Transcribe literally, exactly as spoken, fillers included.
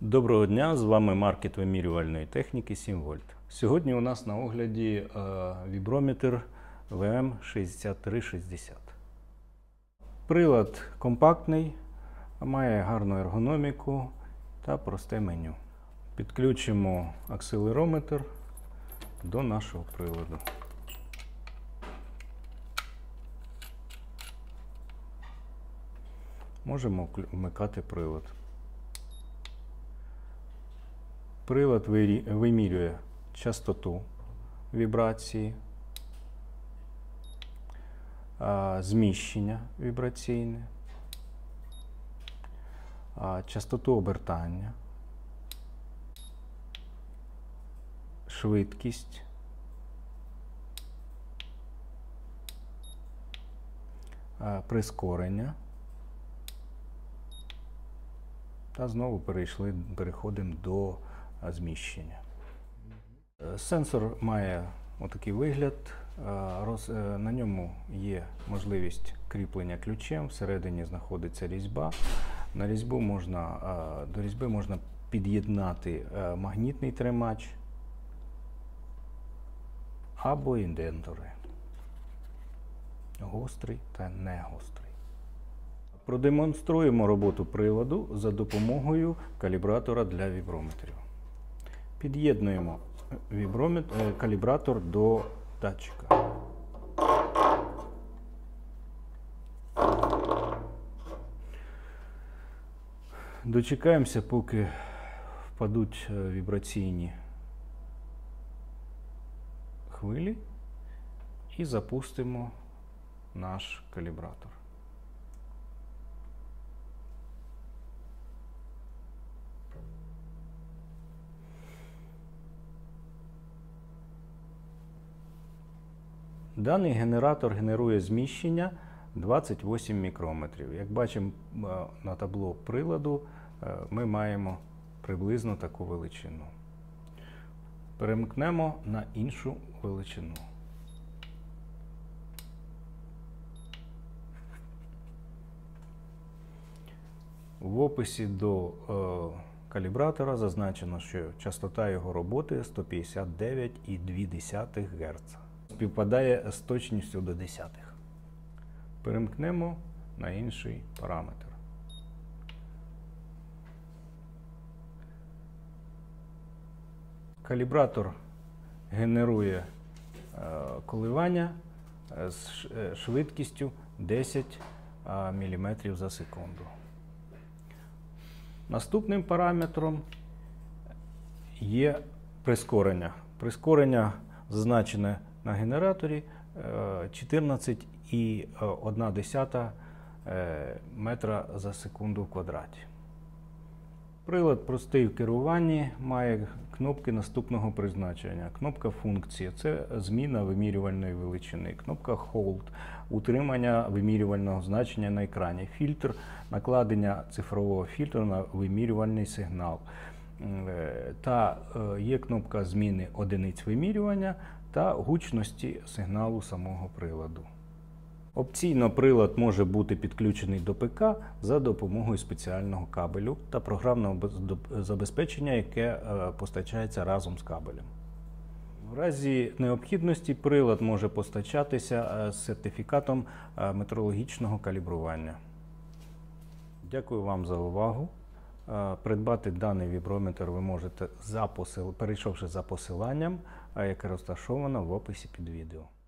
Доброго дня, з вами маркет вимірювальної техніки сім вольт. Сьогодні у нас на огляді е, віброметр ве ем шістдесят три шістдесят. Прилад компактний, має гарну ергономіку та просте меню. Підключимо акселерометр до нашого приладу. Можемо вмикати прилад. Прилад вимірює частоту вібрації, зміщення вібраційне, частоту обертання, швидкість, прискорення. Та знову перейшли, переходимо до зміщення. Сенсор має отакий вигляд. На ньому є можливість кріплення ключем, всередині знаходиться різьба. На різьбу можна, до різьби можна під'єднати магнітний тримач або індентори. Гострий та негострий. Продемонструємо роботу приладу за допомогою калібратора для віброметрів. Під'єднуємо калібратор до датчика. Дочекаємося, поки впадуть вібраційні хвилі, і запустимо наш калібратор. Даний генератор генерує зміщення двадцять вісім мікрометрів. Як бачимо на табло приладу, ми маємо приблизно таку величину. Перемкнемо на іншу величину. В описі до е, калібратора зазначено, що частота його роботи сто п'ятдесят дев'ять цілих дві десятих герца. Співпадає з точністю до десятих. Перемкнемо на інший параметр. Калібратор генерує е, коливання з швидкістю десять міліметрів за секунду. Наступним параметром є прискорення. Прискорення зазначене на генераторі чотирнадцять цілих одна десята метра за секунду в квадраті. Прилад простий в керуванні, має кнопки наступного призначення. Кнопка функція – це зміна вимірювальної величини. Кнопка Hold – утримання вимірювального значення на екрані. Фільтр – накладення цифрового фільтру на вимірювальний сигнал. Та є кнопка зміни одиниць вимірювання та гучності сигналу самого приладу. Опційно прилад може бути підключений до ПК за допомогою спеціального кабелю та програмного забезпечення, яке постачається разом з кабелем. В разі необхідності прилад може постачатися з сертифікатом метрологічного калібрування. Дякую вам за увагу. Придбати даний віброметр ви можете, за посил... перейшовши за посиланням, яке розташовано в описі під відео.